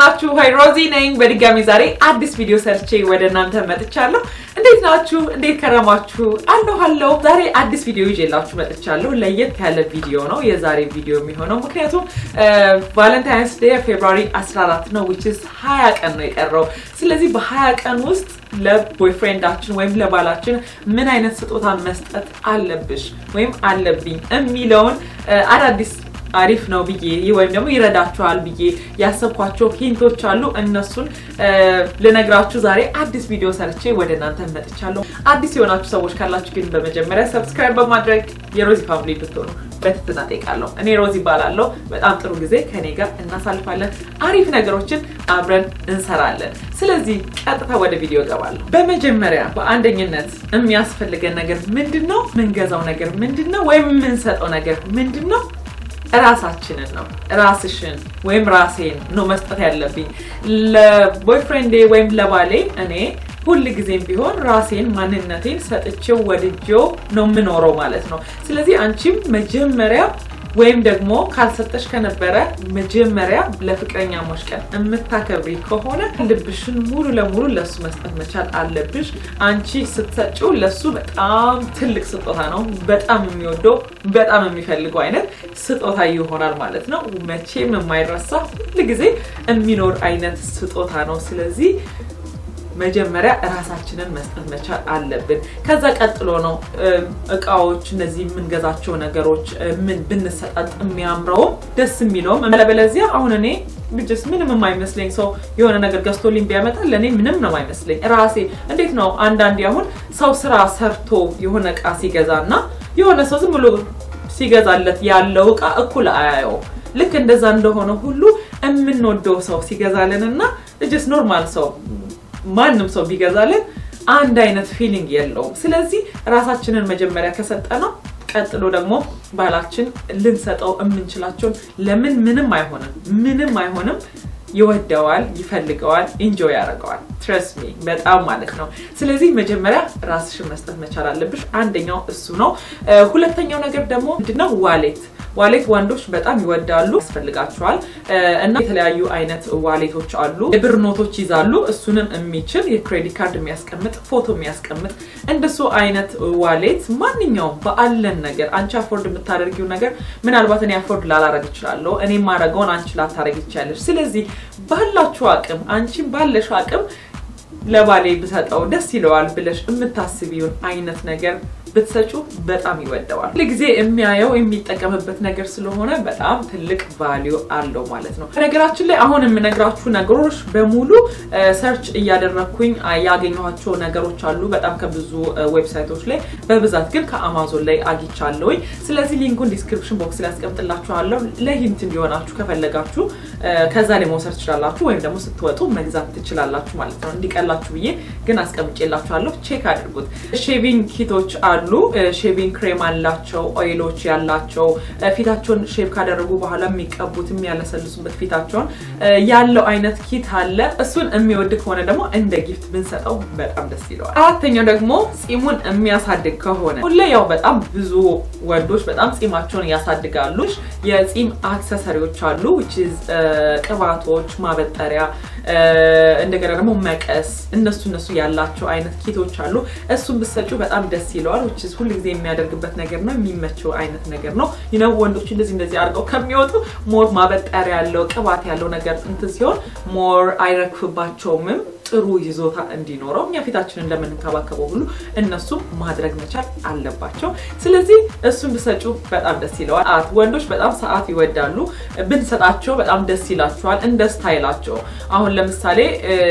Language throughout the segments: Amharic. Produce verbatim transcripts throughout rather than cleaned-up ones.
ናችሁ? ሃይ ሮዚ ነኝ። በድጋሚ ዛሬ አዲስ ቪዲዮ ሰርቼ ወደ እናንተ መጥቻለሁ። እንዴት ናችሁ? እንዴት ከረማችሁ? አለሁ አለሁ። ዛሬ አዲስ ቪዲዮ ይዤላችሁ መጥቻለሁ። ለየት ያለ ቪዲዮ ነው የዛሬ ቪዲዮ የሚሆነው ምክንያቱም ቫለንታይንስ ዴይ ፌብሩዋሪ አስራ አራት ነው which is ሃያ ቀን ነው የቀረው። ስለዚህ በሃያ ቀን ውስጥ ለቦይፍሬንዳችን ወይም ለባላችን ምን አይነት ስጦታ መስጠት አለብሽ ወይም አለብኝ የሚለውን አዳዲስ አሪፍ ነው ብዬ ወይም ደግሞ ይረዳችኋል ብዬ ያሰብኳቸው ሂንቶች አሉ እነሱን ለነግራችሁ ዛሬ አዲስ ቪዲዮ ሰርቼ ወደ እናንተ መጥቻለሁ። አዲስ የሆናችሁ ሰዎች ካላችሁ ግን በመጀመሪያ ሰብስክራይብ በማድረግ የሮዚ ፋሚሊ ብትሆኑ በትህትና እጠይቃለሁ። እኔ ሮዚ ባላለሁ። በጣም ጥሩ ጊዜ ከኔ ጋር እናሳልፋለን። አሪፍ ነገሮችን አብረን እንሰራለን። ስለዚህ ቀጥታ ወደ ቪዲዮ ገባለሁ። በመጀመሪያ በአንደኝነት የሚያስፈልገን ነገር ምንድነው? ምንገዛው ነገር ምንድነው? ወይም ምንሰጠው ነገር ምንድነው? ራሳችንን ነው ራስሽን ወይም ራሴን ነው መስጠት ያለብኝ ለቦይፍሬንዴ ወይም ለባሌ እኔ ሁሉ ጊዜም ቢሆን ራሴን ማንነቴን ሰጥቼው ወድጄው ነው ምኖረው ማለት ነው። ስለዚህ አንቺም መጀመሪያ ወይም ደግሞ ካልሰጠሽ ከነበረ መጀመሪያ ለፍቅረኛሞች ቀን እምታከብሪ ከሆነ ልብሽን ሙሉ ለሙሉ ለሱ መስጠት መቻል አለብሽ። አንቺ ስትሰጪው ለሱ በጣም ትልቅ ስጦታ ነው። በጣም የሚወደው በጣም የሚፈልገው አይነት ስጦታ ይሆናል ማለት ነው። መቼም የማይረሳ ሁሉ ጊዜ የሚኖር አይነት ስጦታ ነው። ስለዚህ መጀመሪያ ራሳችንን መስጠት መቻል አለብን። ከዛ ቀጥሎ ነው እቃዎች እነዚህ ምንገዛቸው ነገሮች ምን ብንሰጣጥ የሚያምረው ደስ የሚለው መለበለዚያ አሁን እኔ ልጅስ ምንም የማይመስለኝ ሰው የሆነ ነገር ገዝቶልኝ ቢያመጣ ለኔ ምንም ነው የማይመስለኝ። ራሴ እንዴት ነው አንዳንዴ አሁን ሰው ስራ ሰርቶ የሆነ እቃ ሲገዛና የሆነ ሰው ዝም ብሎ ሲገዛለት ያለው እቃ እኩል አያየው። ልክ እንደዛ እንደሆነ ሁሉ እምንወደው ሰው ሲገዛልንና ልጅስ ኖርማል ሰው ማንንም ሰው ቢገዛልን አንድ አይነት ፊሊንግ የለውም። ስለዚህ ራሳችንን መጀመሪያ ከሰጠነው ቀጥሎ ደግሞ ባላችን ልንሰጠው እምንችላቸው ለምን ምንም አይሆንም ምንም አይሆንም ይወደዋል ይፈልገዋል ኢንጆይ ያደርገዋል trust me በጣም ማለት ነው። ስለዚህ መጀመሪያ ራስሽን መስጠት መቻል አለብሽ። አንደኛው እሱ ነው። ሁለተኛው ነገር ደግሞ ምንድነው? ዋሌት ዋሌት ወንዶች በጣም ይወዳሉ ያስፈልጋቸዋል እና የተለያዩ አይነት ዋሌቶች አሉ። የብር ኖቶች ይዛሉ እሱንም የሚችል የክሬዲት ካርድ የሚያስቀምጥ ፎቶ የሚያስቀምጥ እንደሱ አይነት ዋሌት ማንኛውም በአለን ነገር አንቺ አፎርድ የምታደርጊው ነገር ምናልባት እኔ አፎርድ ላላረግ ይችላልው እኔ ማረጋውን አንቺ ላታረግ ይችላልሽ። ስለዚህ ባላችሁ አቅም አንቺም ባለሽ አቅም ለባሌ ብሰጠው ደስ ይለዋል ብለሽ የምታስቢውን አይነት ነገር ብትሰጩ በጣም ይወደዋል። ለጊዜ የሚያየው የሚጠቀምበት ነገር ስለሆነ በጣም ትልቅ ቫልዩ አለው ማለት ነው። ነገራችን ላይ አሁን የምነግራችሁ ነገሮች በሙሉ ሰርች እያደረኩኝ ያገኘኋቸው ነገሮች አሉ በጣም ከብዙ ዌብሳይቶች ላይ በብዛት ግን ከአማዞን ላይ አግኝቻለሁ። ስለዚህ ሊንኩን ዲስክሪፕሽን ቦክስ ላይ አስቀምጥላችኋለሁ ለሂንት እንዲሆናችሁ ከፈለጋችሁ ከዛ ላይ መውሰድ ትችላላችሁ ወይም ደግሞ ስትወጡ መግዛት ትችላላችሁ ማለት ነው። እንዲቀላችሁ ብዬ ግን አስቀምጬላችኋለሁ ቼክ አድርጉት። ሼቪንግ ኪቶች አሉ ሼቪንግ ክሬም አላቸው ኦይሎች ያላቸው ፊታቸውን ሼቭ ካደረጉ በኋላ የሚቀቡት የሚያለሰልሱበት ፊታቸውን ያለው አይነት ኪት አለ። እሱን የሚወድ ከሆነ ደግሞ እንደ ጊፍት ብንሰጠው በጣም ደስ ይለዋል። አራተኛው ደግሞ ጺሙን የሚያሳድግ ከሆነ ሁሌ ያው በጣም ብዙ ወንዶች በጣም ጺማቸውን ያሳድጋሉ። የጺም አክሰሰሪዎች አሉ which is ቅባቶች ማበጠሪያ እንደገና ደግሞ መቀስ እነሱ እነሱ ያላቸው አይነት ኪቶች አሉ። እሱን ብትሰጪው በጣም ደስ ይለዋል which is ሁሉ ጊዜ የሚያደርግበት ነገር ነው የሚመቸው አይነት ነገር ነው። you know ወንዶች እንደዚህ እንደዚህ አድርገው ከሚወጡ ሞር ማበጠሪያ ያለው ቅባት ያለው ነገር እንትን ሲሆን ሞር አይረክፍባቸውም ጥሩ ይዞታ እንዲኖረው እኛ ፊታችንን እንደምንከባከበው ሁሉ እነሱም ማድረግ መቻል አለባቸው። ስለዚህ እሱን ብትሰጪው በጣም ደስ ይለዋል። አት ወንዶች በጣም ሰዓት ይወዳሉ ብንሰጣቸው በጣም ደስ ይላቸዋል እንደ ስታይላቸው። አሁን ለምሳሌ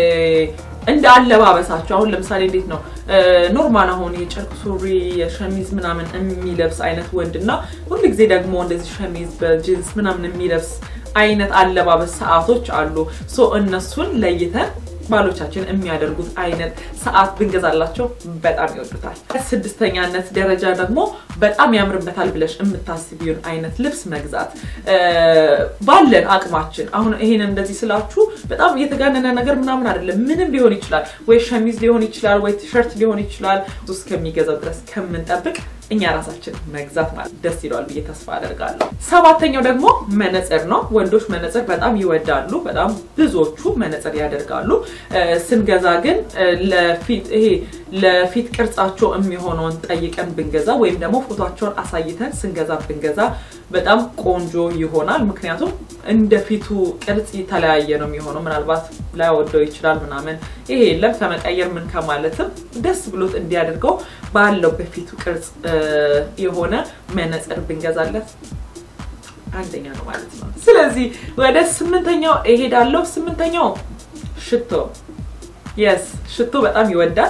እንደ አለባበሳቸው አሁን ለምሳሌ እንዴት ነው ኖርማል አሁን የጨርቅ ሱሪ የሸሚዝ ምናምን የሚለብስ አይነት ወንድና ሁሉ ጊዜ ደግሞ እንደዚህ ሸሚዝ በጂንስ ምናምን የሚለብስ አይነት አለባበስ ሰዓቶች አሉ። ሶ እነሱን ለይተን ባሎቻችን የሚያደርጉት አይነት ሰዓት ብንገዛላቸው በጣም ይወዱታል። ስድስተኛነት ደረጃ ደግሞ በጣም ያምርበታል ብለሽ የምታስቢውን አይነት ልብስ መግዛት ባለን አቅማችን። አሁን ይሄን እንደዚህ ስላችሁ በጣም የተጋነነ ነገር ምናምን አይደለም ምንም ሊሆን ይችላል ወይ ሸሚዝ ሊሆን ይችላል ወይ ቲሸርት ሊሆን ይችላል እስከሚገዛው ድረስ ከመንጠብቅ እኛ ራሳችን መግዛት ማለት ደስ ይላል ብዬ ተስፋ አደርጋለሁ። ሰባተኛው ደግሞ መነጽር ነው። ወንዶች መነጽር በጣም ይወዳሉ። በጣም ብዙዎቹ መነጽር ያደርጋሉ። ስንገዛ ግን ለፊት ይሄ ለፊት ቅርጻቸው የሚሆነውን ጠይቀን ብንገዛ ወይም ደግሞ ፎቶአቸውን አሳይተን ስንገዛ ብንገዛ በጣም ቆንጆ ይሆናል። ምክንያቱም እንደ ፊቱ ቅርጽ የተለያየ ነው የሚሆነው። ምናልባት ላይ ወደው ይችላል ምናምን ይሄ ለም ከመቀየር ምን ከማለትም ደስ ብሎት እንዲያደርገው ባለው በፊቱ ቅርጽ የሆነ መነጽር ብንገዛለት አንደኛ ነው ማለት ነው። ስለዚህ ወደ ስምንተኛው እሄዳለሁ። ስምንተኛው ሽቶ yes ሽቶ በጣም ይወዳል።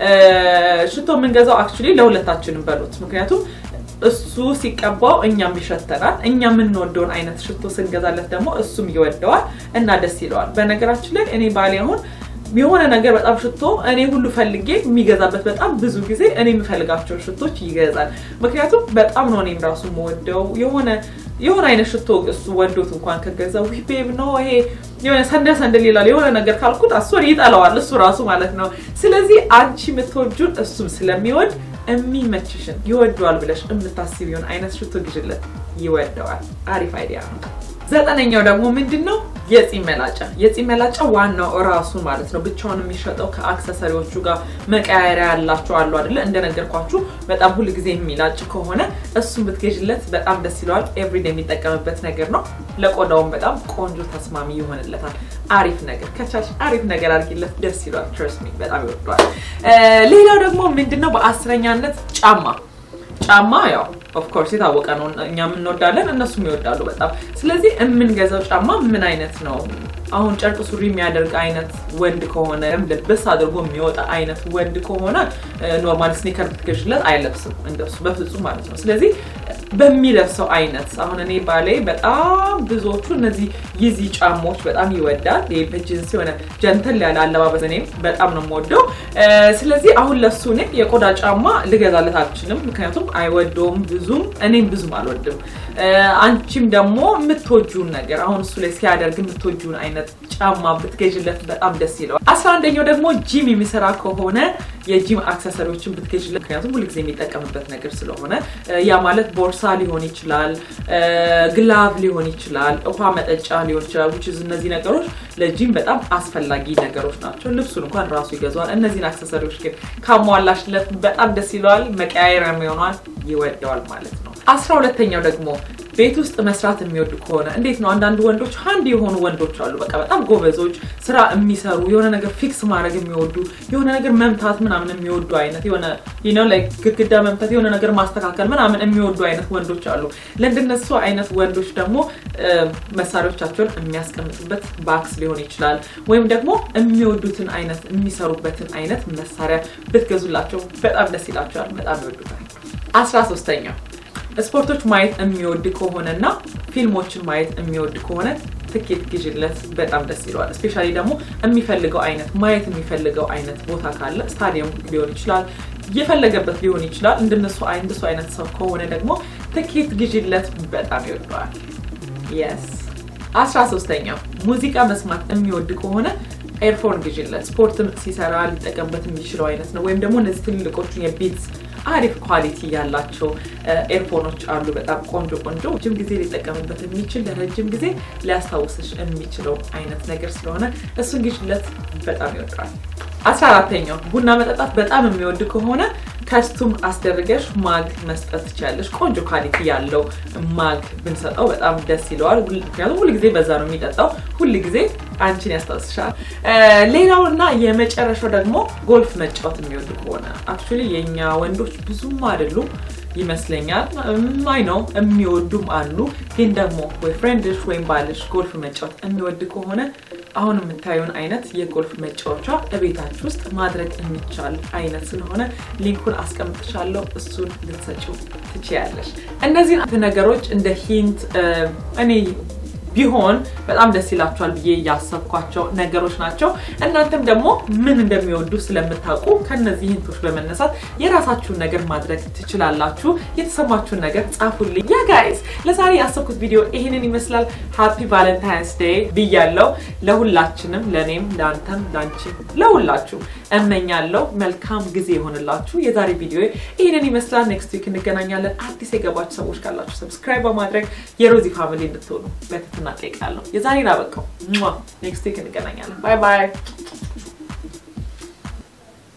ሽቶ የምንገዛው actually ለሁለታችንም በሉት ምክንያቱም እሱ ሲቀባው እኛም ይሸተናል። እኛ የምንወደውን አይነት ሽቶ ስንገዛለት ደግሞ እሱም ይወደዋል እና ደስ ይለዋል። በነገራችን ላይ እኔ ባሌ አሁን የሆነ ነገር በጣም ሽቶ እኔ ሁሉ ፈልጌ የሚገዛበት በጣም ብዙ ጊዜ እኔ የምፈልጋቸው ሽቶች ይገዛል። ምክንያቱም በጣም ነው እኔም ራሱ የምወደው የሆነ የሆነ አይነት ሽቶ እሱ ወዶት እንኳን ከገዛው ዊ ቤብ ነው ይሄ የሆነ ሰንደል ሰንደል ይላል የሆነ ነገር ካልኩት አሶሪ ይጣላዋል እሱ ራሱ ማለት ነው። ስለዚህ አንቺ የምትወጁን እሱም ስለሚወድ የሚመችሽን ይወደዋል ብለሽ የምታስቢውን አይነት ሽቶ ግዢለት ይወደዋል። አሪፍ አይዲያ ነው። ዘጠነኛው ደግሞ ምንድነው? የጺም መላጫ። የጺም መላጫ ዋናው ራሱ ማለት ነው ብቻውን የሚሸጠው ከአክሰሰሪዎቹ ጋር መቀያየሪያ ያላቸው አሉ አይደል? እንደነገርኳችሁ በጣም ሁሉ ጊዜ የሚላጭ ከሆነ እሱን ብትገዢለት በጣም ደስ ይለዋል። ኤቭሪዴይ የሚጠቀምበት ነገር ነው። ለቆዳውም በጣም ቆንጆ ተስማሚ ይሆንለታል። አሪፍ ነገር ከቻልሽ አሪፍ ነገር አድርጊለት ደስ ይለዋል። trust me በጣም ይወደዋል። ሌላው ደግሞ ምንድነው? በአስረኛነት ጫማ ጫማ ያው of course የታወቀ ነው እኛም እንወዳለን እነሱም ይወዳሉ በጣም። ስለዚህ የምንገዛው ጫማ ምን አይነት ነው? አሁን ጨርቅ ሱሪ የሚያደርግ አይነት ወንድ ከሆነ ለብስ አድርጎ የሚወጣ አይነት ወንድ ከሆነ ኖርማል ስኒከር ብትገዥለት አይለብስም እንደሱ በፍጹም ማለት ነው። ስለዚህ በሚለብሰው አይነት አሁን እኔ ባሌ በጣም ብዙዎቹ እነዚህ ይዚ ጫማዎች በጣም ይወዳል። የበጅንስ የሆነ ጀንተል ያለ አለባበስ እኔም በጣም ነው የምወደው። ስለዚህ አሁን ለሱ ነው የቆዳ ጫማ ልገዛለት አልችልም ምክንያቱም አይወደውም ብዙም እኔም ብዙም አልወድም። አንቺም ደግሞ የምትወጂውን ነገር አሁን እሱ ላይ ሲያደርግ የምትወጂውን አይነት ጫማ ብትገዢለት በጣም ደስ ይለዋል። አስራ አንደኛው ደግሞ ጂም የሚሰራ ከሆነ የጂም አክሰሰሪዎችን ብትገዢለት ምክንያቱም ሁሉ ጊዜ የሚጠቀምበት ነገር ስለሆነ ያ ማለት ቦርሳ ሊሆን ይችላል ግላቭ ሊሆን ይችላል ውሃ መጠጫ ሊሆን ይችላል which is እነዚህ ነገሮች ለጂም በጣም አስፈላጊ ነገሮች ናቸው። ልብሱን እንኳን ራሱ ይገዛዋል። እነዚህን አክሰሰሪዎች ግን ካሟላሽለት በጣም ደስ ይለዋል። መቀያየሪያም ይሆናል ይወደዋል ማለት ነው። አስራ ሁለተኛው ደግሞ ቤት ውስጥ መስራት የሚወዱ ከሆነ እንዴት ነው? አንዳንድ ወንዶች ሃንድ የሆኑ ወንዶች አሉ በቃ በጣም ጎበዞች ስራ የሚሰሩ የሆነ ነገር ፊክስ ማድረግ የሚወዱ የሆነ ነገር መምታት ምናምን የሚወዱ አይነት የሆነ you know like ግድግዳ መምታት የሆነ ነገር ማስተካከል ምናምን የሚወዱ አይነት ወንዶች አሉ። ለእንደነሱ አይነት ወንዶች ደግሞ መሳሪያዎቻቸውን የሚያስቀምጡበት ባክስ ሊሆን ይችላል ወይም ደግሞ የሚወዱትን አይነት የሚሰሩበትን አይነት መሳሪያ ብትገዙላቸው በጣም ደስ ይላቸዋል በጣም ይወዱታል። አስራ ሶስተኛው ስፖርቶች ማየት የሚወድ ከሆነና ፊልሞችን ማየት የሚወድ ከሆነ ትኬት ግዢለት በጣም ደስ ይለዋል። ስፔሻሊ ደግሞ የሚፈልገው አይነት ማየት የሚፈልገው አይነት ቦታ ካለ ስታዲየም ሊሆን ይችላል የፈለገበት ሊሆን ይችላል እንደነሱ አይነት ሰው አይነት ሰው ከሆነ ደግሞ ትኬት ግዢለት በጣም ይወደዋል። yes አስራ ሶስተኛው ሙዚቃ መስማት የሚወድ ከሆነ ኤርፎን ግዢለት። ስፖርትም ሲሰራ ሊጠቀምበት የሚችለው አይነት ነው ወይም ደግሞ እነዚህ ትልልቆቹ የቢትስ አሪፍ ኳሊቲ ያላቸው ኤርፎኖች አሉ በጣም ቆንጆ ቆንጆ ረጅም ጊዜ ሊጠቀምበት የሚችል ለረጅም ጊዜ ሊያስታውስሽ የሚችለው አይነት ነገር ስለሆነ እሱን ግዢለት በጣም ይወደዋል። አስራ አራተኛው ቡና መጠጣት በጣም የሚወድ ከሆነ ከስቱም አስደርገሽ ማግ መስጠት ትችያለሽ። ቆንጆ ኳሊቲ ያለው ማግ ብንሰጠው በጣም ደስ ይለዋል። ምክንያቱም ሁሉ ጊዜ በዛ ነው የሚጠጣው ሁሉ ጊዜ አንቺን ያስታውስሻል። ሌላውና የመጨረሻው ደግሞ ጎልፍ መጫወት የሚወድ ከሆነ actually የኛ ወንዶች ብዙም አይደሉም ይመስለኛል አይ ነው የሚወዱም አሉ ግን ደግሞ ቦይፍሬንድሽ ወይም ባልሽ ጎልፍ መጫወት የሚወድ ከሆነ አሁን የምታዩን አይነት የጎልፍ መጫወቻ እቤታችሁ ውስጥ ማድረግ የሚቻል አይነት ስለሆነ ሊንኩን አስቀምጥሻለሁ እሱን ልትሰጪው ትችያለሽ። እነዚህ ነገሮች እንደ ሂንት እኔ ቢሆን በጣም ደስ ይላችኋል ብዬ ያሰብኳቸው ነገሮች ናቸው እናንተም ደግሞ ምን እንደሚወዱ ስለምታውቁ ከነዚህ ሂንቶች በመነሳት የራሳችሁን ነገር ማድረግ ትችላላችሁ የተሰማችሁን ነገር ጻፉልኝ ያ ጋይስ ለዛሬ ያሰብኩት ቪዲዮ ይሄንን ይመስላል ሃፒ ቫለንታይንስ ዴይ ብያለሁ ለሁላችንም ለኔም ላንተም ላንቺ ለሁላችሁ እመኛለሁ መልካም ጊዜ ይሆንላችሁ የዛሬ ቪዲዮ ይሄንን ይመስላል ኔክስት ዊክ እንገናኛለን አዲስ የገባችሁ ሰዎች ካላችሁ ሰብስክራይብ በማድረግ የሮዚ ፋሚሊ እንድትሆኑ በትህትና እጠይቃለሁ የዛሬን አበቃው ኔክስት ዊክ እንገናኛለን ባይ ባይ